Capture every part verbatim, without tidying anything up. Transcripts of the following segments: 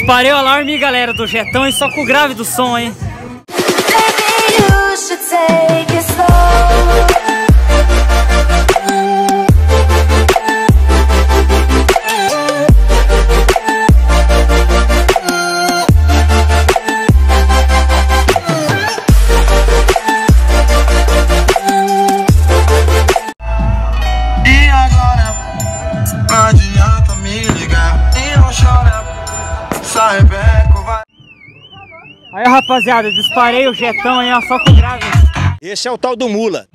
Disparei o alarme, galera, do jetão e só com o grave do som, hein? E agora, não adianta me ligar e não chora, sai beco, vai. Aí, rapaziada, disparei o jetão aí, ó, só com o grave. Esse é o tal do mula.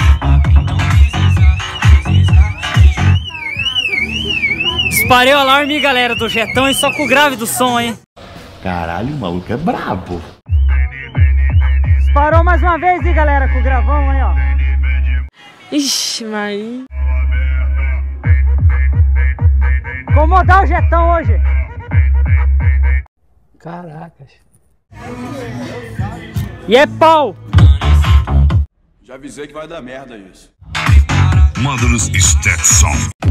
Disparei o alarme, galera, do jetão e só com o grave do som, hein? Caralho, o maluco é brabo. Disparou mais uma vez, hein, galera, com o gravão aí, ó. Ixi, mas... Incomodar o jetão hoje. Caracas. E é pau. Já avisei que vai dar merda isso. Módulos Stetson.